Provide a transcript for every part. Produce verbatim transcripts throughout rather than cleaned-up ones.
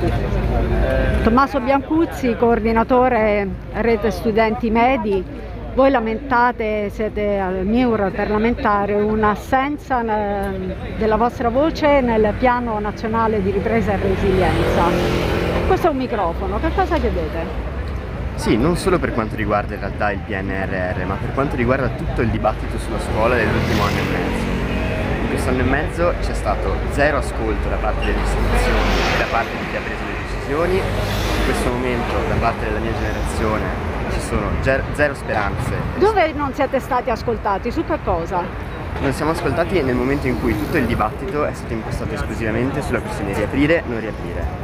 Tommaso Biancuzzi, coordinatore Rete Studenti Medi. Voi lamentate, siete al MIUR parlamentare, un'assenza della vostra voce nel Piano Nazionale di Ripresa e Resilienza. Questo è un microfono, che cosa chiedete? Sì, non solo per quanto riguarda in realtà il P N R R, ma per quanto riguarda tutto il dibattito sulla scuola dell'ultimo anno e mezzo. In questo anno e mezzo c'è stato zero ascolto da parte delle istituzioni e da parte di chi ha preso le decisioni. In questo momento da parte della mia generazione ci sono zero speranze. Dove non siete stati ascoltati? Su che cosa? Non siamo ascoltati nel momento in cui tutto il dibattito è stato impostato esclusivamente sulla questione di riaprire o non riaprire.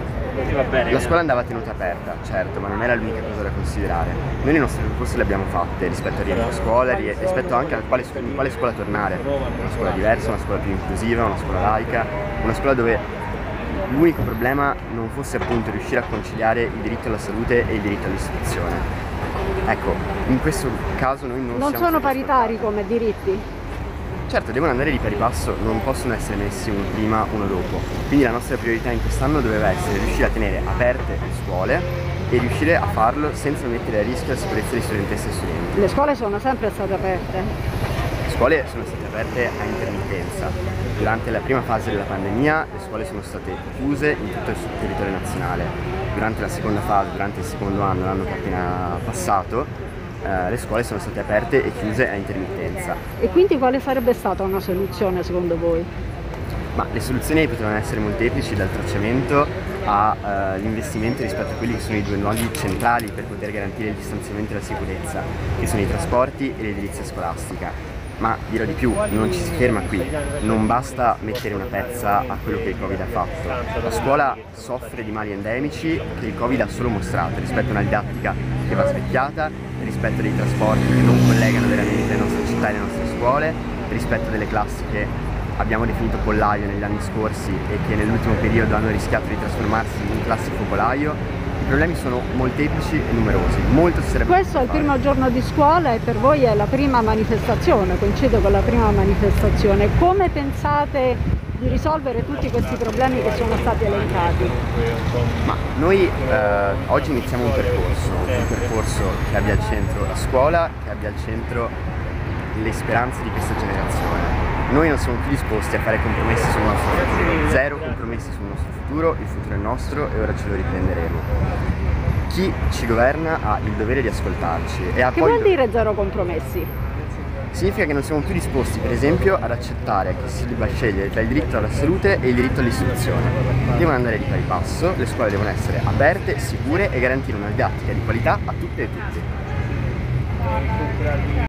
La scuola andava tenuta aperta, certo, ma non era l'unica cosa da considerare. Noi le nostre proposte le abbiamo fatte rispetto al rientro a scuola, rispetto anche a quale, in quale scuola tornare. Una scuola diversa, una scuola più inclusiva, una scuola laica, una scuola dove l'unico problema non fosse appunto riuscire a conciliare il diritto alla salute e il diritto all'istruzione. Ecco, in questo caso noi non, non siamo sono paritari come diritti? Certo, devono andare di pari passo, non possono essere messi uno prima, uno dopo. Quindi la nostra priorità in quest'anno doveva essere riuscire a tenere aperte le scuole e riuscire a farlo senza mettere a rischio la sicurezza di studentesse e studenti. Le scuole sono sempre state aperte? Le scuole sono state aperte a intermittenza. Durante la prima fase della pandemia le scuole sono state chiuse in tutto il territorio nazionale. Durante la seconda fase, durante il secondo anno, l'anno che è appena passato, Uh, le scuole sono state aperte e chiuse a intermittenza. E quindi quale sarebbe stata una soluzione secondo voi? Ma le soluzioni potevano essere molteplici, dal tracciamento agli uh, investimenti rispetto a quelli che sono i due nodi centrali per poter garantire il distanziamento e la sicurezza, che sono i trasporti e l'edilizia scolastica. Ma dirò di più, non ci si ferma qui, non basta mettere una pezza a quello che il Covid ha fatto. La scuola soffre di mali endemici che il Covid ha solo mostrato rispetto a una didattica che va svecchiata, rispetto dei trasporti che non collegano veramente le nostre città e le nostre scuole, rispetto delle classi che abbiamo definito pollaio negli anni scorsi e che nell'ultimo periodo hanno rischiato di trasformarsi in classi focolaio. I problemi sono molteplici e numerosi, molto si sarebbe Questo è il primo giorno di scuola e per voi è la prima manifestazione, coincide con la prima manifestazione. Come pensate di risolvere tutti questi problemi che sono stati elencati? Ma noi eh, oggi iniziamo un percorso, un percorso che abbia al centro la scuola, che abbia al centro le speranze di questa generazione. Noi non siamo più disposti a fare compromessi sul nostro futuro, zero compromessi sul nostro futuro, il futuro è nostro e ora ce lo riprenderemo. Chi ci governa ha il dovere di ascoltarci e ha Che poi vuol dire zero compromessi? Significa che non siamo più disposti, per esempio, ad accettare che si debba scegliere tra il diritto alla salute e il diritto all'istruzione. Devono andare di pari passo, le scuole devono essere aperte, sicure e garantire una didattica di qualità a tutte e tutti.